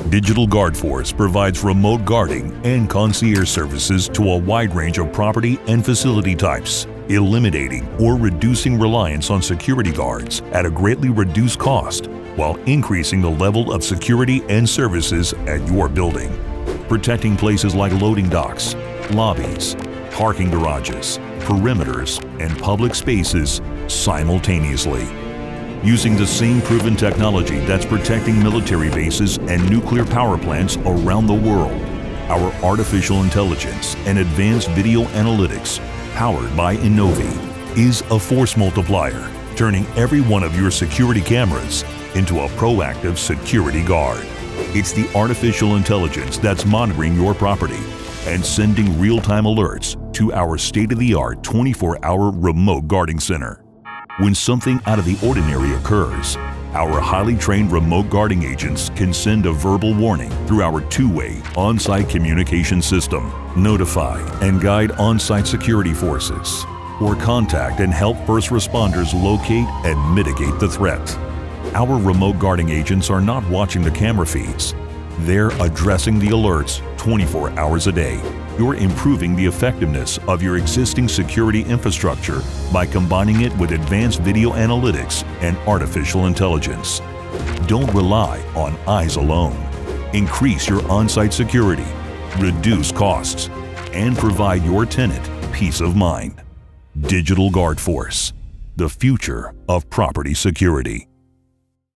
Digital Guard Force provides remote guarding and concierge services to a wide range of property and facility types, eliminating or reducing reliance on security guards at a greatly reduced cost while increasing the level of security and services at your building. Protecting places like loading docks, lobbies, parking garages, perimeters, and public spaces simultaneously. Using the same proven technology that's protecting military bases and nuclear power plants around the world. Our artificial intelligence and advanced video analytics, powered by Innovi, is a force multiplier, turning every one of your security cameras into a proactive security guard. It's the artificial intelligence that's monitoring your property and sending real-time alerts to our state-of-the-art 24-hour remote guarding center. When something out of the ordinary occurs, our highly trained remote guarding agents can send a verbal warning through our two-way on-site communication system, notify and guide on-site security forces, or contact and help first responders locate and mitigate the threat. Our remote guarding agents are not watching the camera feeds. They're addressing the alerts 24 hours a day. You're improving the effectiveness of your existing security infrastructure by combining it with advanced video analytics and artificial intelligence. Don't rely on eyes alone. Increase your on-site security, reduce costs, and provide your tenant peace of mind. Digital Guard Force, the future of property security.